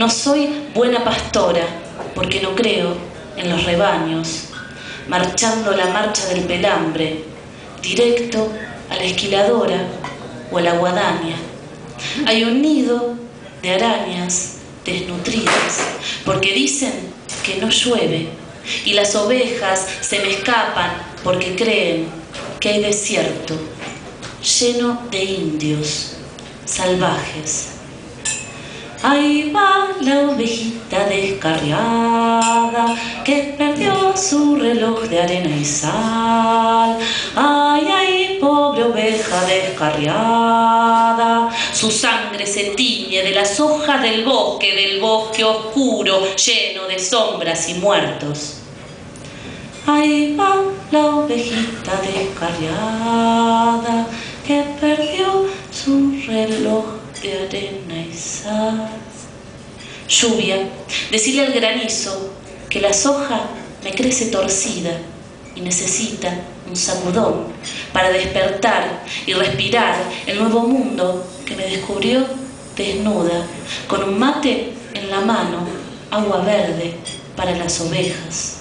No soy buena pastora porque no creo en los rebaños, marchando la marcha del pelambre, directo a la esquiladora o a la guadaña. Hay un nido de arañas desnutridas porque dicen que no llueve, y las ovejas se me escapan porque creen que hay desierto lleno de indios salvajes. Ahí va la ovejita descarriada que perdió su reloj de arena y sal. Ay, ay, pobre oveja descarriada, su sangre se tiñe de las hojas del bosque oscuro, lleno de sombras y muertos. Ahí va la ovejita descarriada que perdió su reloj de arena y sal. Lluvia, decile al granizo que la soja me crece torcida y necesita un sacudón para despertar y respirar el nuevo mundo que me descubrió desnuda, con un mate en la mano, agua verde para las ovejas.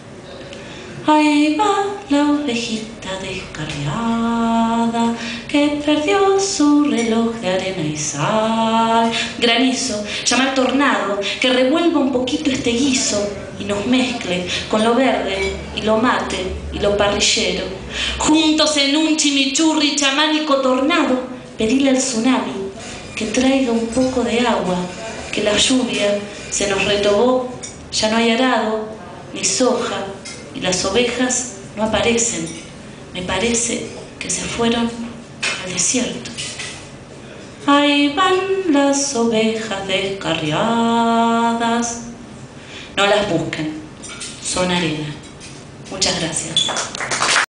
Ahí va la ovejita descarriada que perdió su reloj de arena y sal. Granizo, llama al tornado que revuelva un poquito este guiso y nos mezcle con lo verde y lo mate y lo parrillero. Juntos en un chimichurri chamánico tornado, pedile al tsunami que traiga un poco de agua, que la lluvia se nos retobó, ya no hay arado ni soja, y las ovejas no aparecen. Me parece que se fueron al desierto. Ahí van las ovejas descarriadas. No las busquen, son arena. Muchas gracias.